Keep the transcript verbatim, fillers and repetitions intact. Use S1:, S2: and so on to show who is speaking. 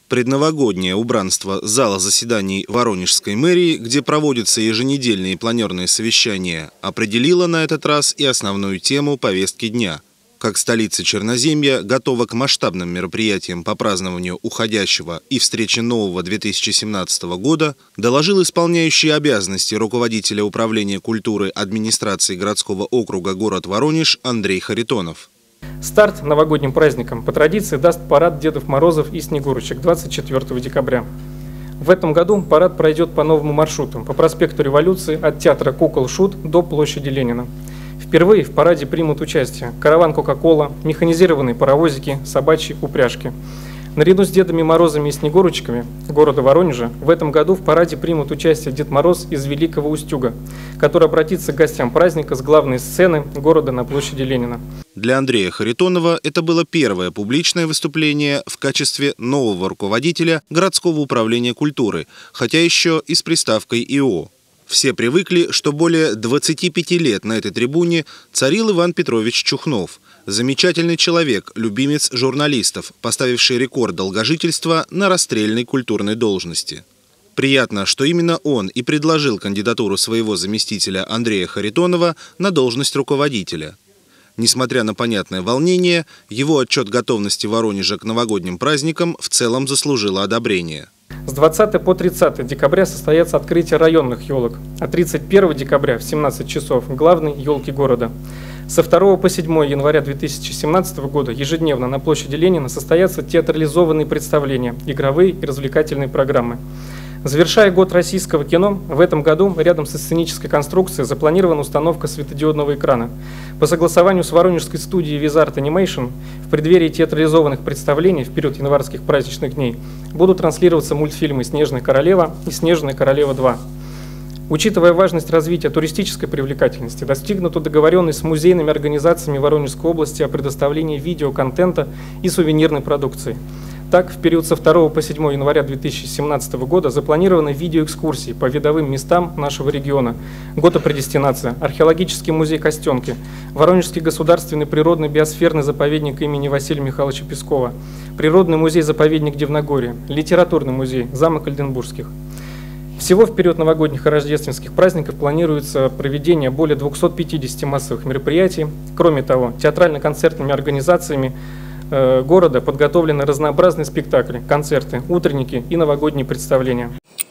S1: Предновогоднее убранство зала заседаний Воронежской мэрии, где проводятся еженедельные планерные совещания, определило на этот раз и основную тему повестки дня. Как столица Черноземья готова к масштабным мероприятиям по празднованию уходящего и встречи нового две тысячи семнадцатого года, доложил исполняющий обязанности руководителя управления культуры администрации городского округа город Воронеж Андрей Харитонов.
S2: Старт новогодним праздникам по традиции даст парад Дедов Морозов и Снегурочек двадцать четвёртого декабря. В этом году парад пройдет по новому маршруту по проспекту Революции от театра Кукол Шут до площади Ленина. Впервые в параде примут участие караван Кока-Кола, механизированные паровозики, собачьи упряжки. Наряду с Дедами Морозами и Снегурочками города Воронежа в этом году в параде примут участие Дед Мороз из Великого Устюга, который обратится к гостям праздника с главной сцены города на площади Ленина.
S1: Для Андрея Харитонова это было первое публичное выступление в качестве нового руководителя городского управления культуры, хотя еще и с приставкой ИО. Все привыкли, что более двадцати пяти лет на этой трибуне царил Иван Петрович Чухнов. Замечательный человек, любимец журналистов, поставивший рекорд долгожительства на расстрельной культурной должности. Приятно, что именно он и предложил кандидатуру своего заместителя Андрея Харитонова на должность руководителя. Несмотря на понятное волнение, его отчет готовности Воронежа к новогодним праздникам в целом заслужил одобрение.
S2: С двадцатого по тридцатое декабря состоятся открытие районных елок, а тридцать первого декабря в семнадцать часов главной елки города. Со второго по седьмое января две тысячи семнадцатого года ежедневно на площади Ленина состоятся театрализованные представления, игровые и развлекательные программы. Завершая год российского кино, в этом году рядом со сценической конструкцией запланирована установка светодиодного экрана. По согласованию с воронежской студией Wizard Animation в преддверии театрализованных представлений в период январских праздничных дней будут транслироваться мультфильмы «Снежная королева» и «Снежная королева два». Учитывая важность развития туристической привлекательности, достигнута договоренность с музейными организациями Воронежской области о предоставлении видеоконтента и сувенирной продукции. Так, в период со второго по седьмое января две тысячи семнадцатого года запланированы видеоэкскурсии по видовым местам нашего региона. Готопредестинация, археологический музей Костенки, Воронежский государственный природный биосферный заповедник имени Василия Михайловича Пескова, природный музей-заповедник Дивногорья, литературный музей, замок Ольденбургских. Всего в период новогодних и рождественских праздников планируется проведение более двухсот пятидесяти массовых мероприятий. Кроме того, театрально-концертными организациями города подготовлены разнообразные спектакли, концерты, утренники и новогодние представления.